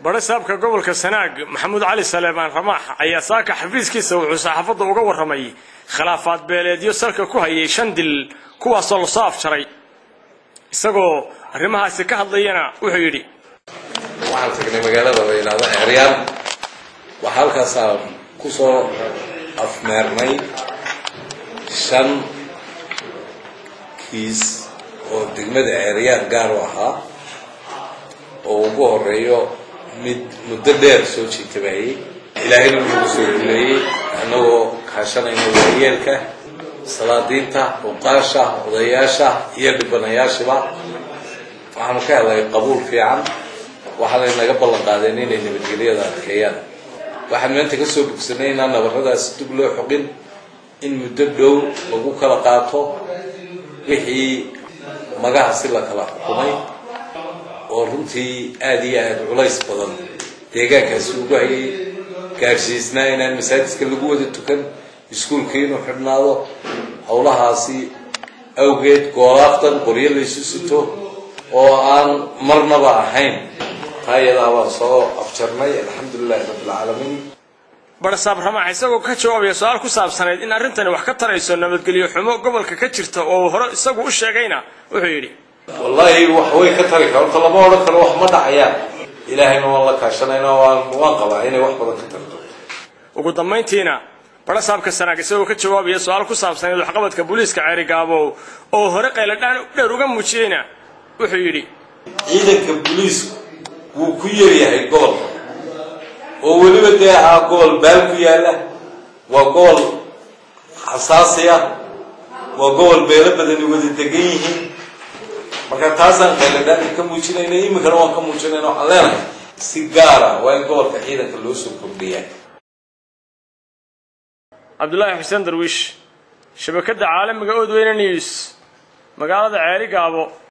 bada saabka gobolka Sanaag Maxamuud Cali Saleeman Ramaax ayaa saaka xafiiskiisa wuxuu saxaafadda uga warramay khilaafaad beeleedyo salka ku hayay shandil kuwaas oo la soo afjaray isagoo arrimahaasi ka hadlayana wuxuu yiri waxaan tagnay magaalada Weylada Eryaan waxa halkaas ku soo afmeernay shan kiis oo degmada Eryaan gaar u ahaa oo ugu horeeyo mid muddo dheer soo jiitay ilaahayna wuxuu soo dilayay anagoo kaashanayna waayeelka salaadiinta uqaasha odayaasha iyo dhibanayaashiba waxaan ka helay qabuul fiican waxaan naga ballan qaadeen inay nabadgelyada adkeeyaan waxaan maanta ka soo bogsanay inaan nabarradaas dib loo xoqin in muddo dhow lagu kala qaato wixii magaca si la kala xukumay oo runtii aad iyo aad culays badan deegaankaasi ugu hayay gaarsiisnaa inaan masaajidka lagu wada tukan iskuulka inuu xidhnaado howlahaasi awgeed goolaaftan qoryo la isu sito oo aan marnaba ahayn taayada waan soo afjarnay alxamdulillahi rabbil caalamiin bada saab Ramaax isagoo ka jawaabay su'aal ku saabsaneed in arrintani wax ka tarayso nabadgelyo xumo gobolka ka jirta oo hore isagu u sheegayna wuxuu yiri والله وحوي كترك أنت لما ورد كل واحد مدة عيان إلهنا والله كاشنا وانقبع هنا واحد بدك كترته وقدمين تينا بلا سابك السنة كسوق كتشواب يسوال كساب سنة وحقبت كبوليس كعري قابو أو هرق إلى الآن رقم مشينا وحيري إذا كبوليس وكيري هاي قول وولي بدها قول بالكيالة وقول حساسية وقول بيلب بدن يودي تجيه marka taasan qeeladaan ka muujinayna imika waan ka muujinayna waxaan leenahay si gaar ah waa in gobolka ciidanka loo soo kordhiyay Abdullahi Xuseen Darwish shabakada caalamiga oo Odweyne News magaalada Ceeri Gaabo